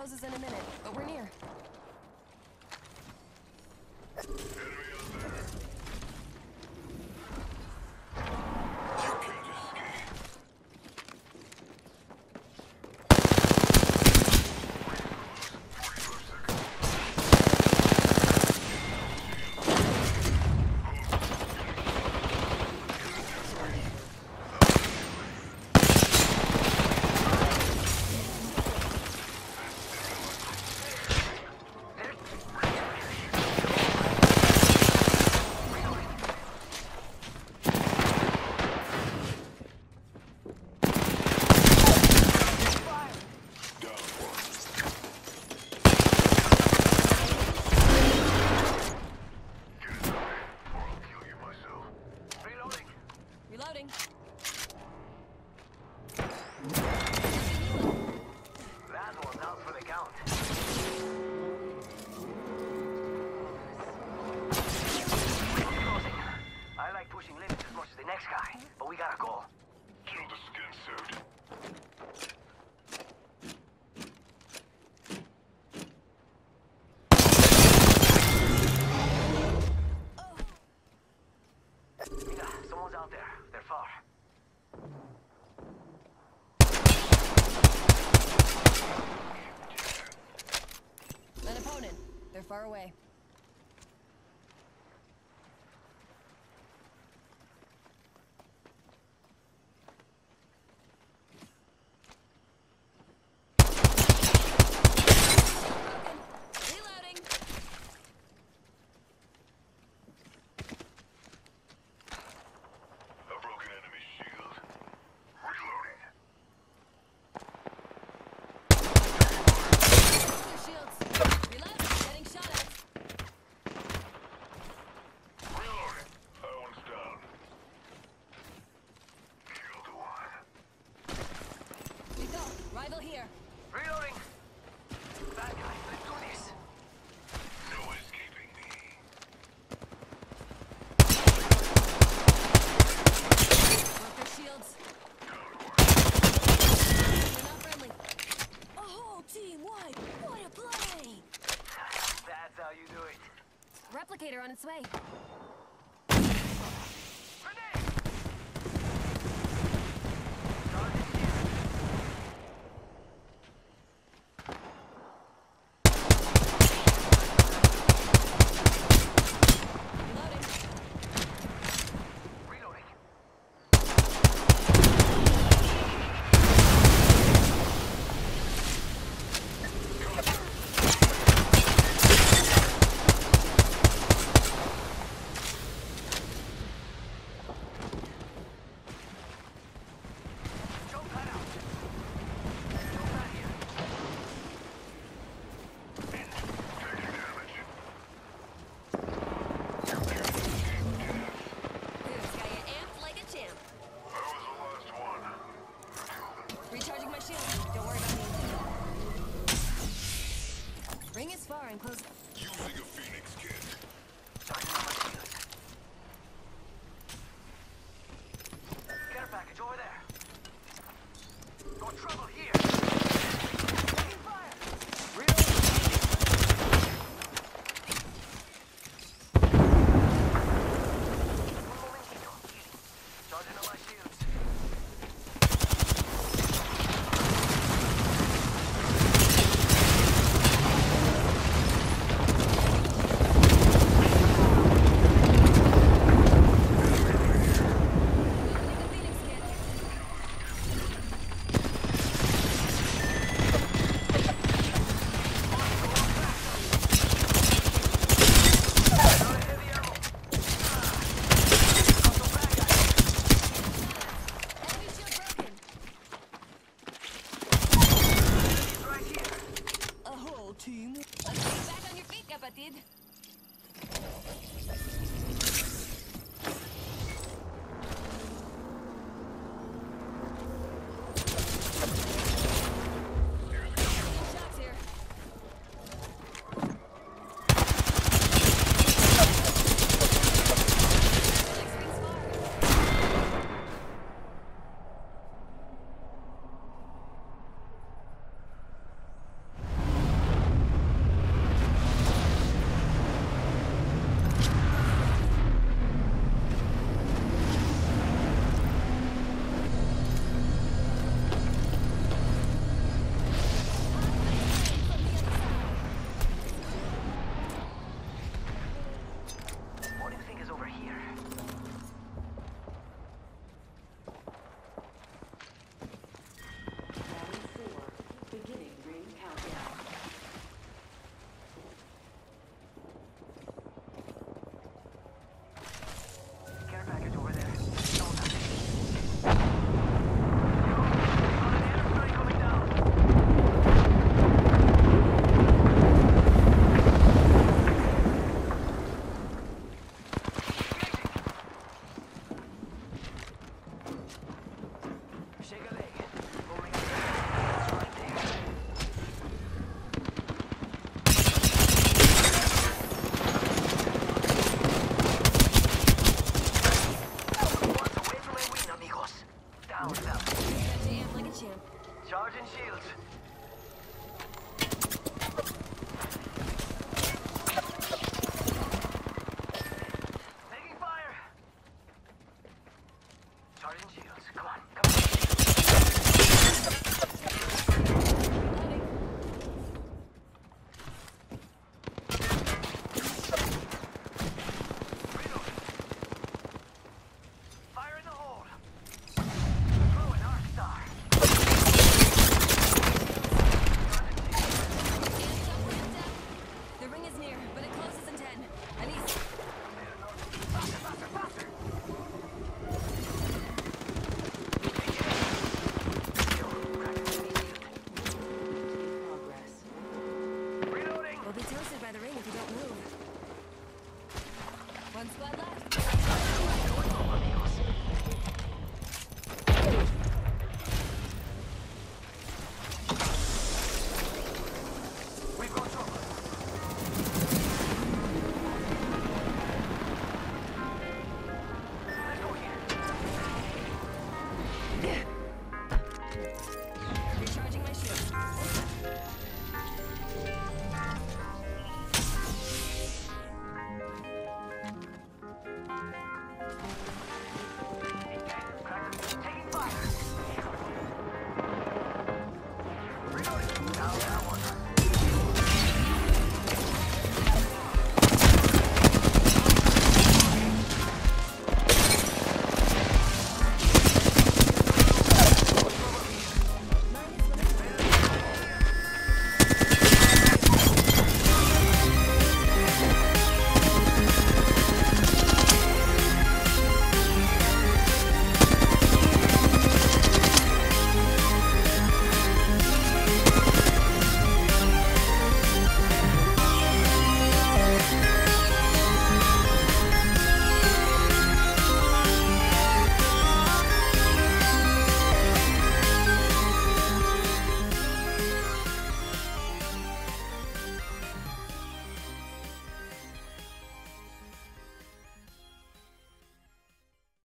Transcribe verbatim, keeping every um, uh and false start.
closes in a minute, but we're near. Reloading. That one's out for the count. Closing. I like pushing limits as much as the next guy, but we gotta go. Kill the skin suit. Mira, someone's out there. They're far. An opponent. They're far away. Reloading. A broken enemy shield. Reloading. Your shields. Reload. Getting shot at. Reloading. That one's down. Killed one. We go. Rival here. Reloading. Bad guy, let's do this. No escaping me. Broke their shields. We're not friendly. A whole team wide. What a play! That's how you do it. Replicator on its way. Grenade! Target here. Reloading. Reloading. One squad left.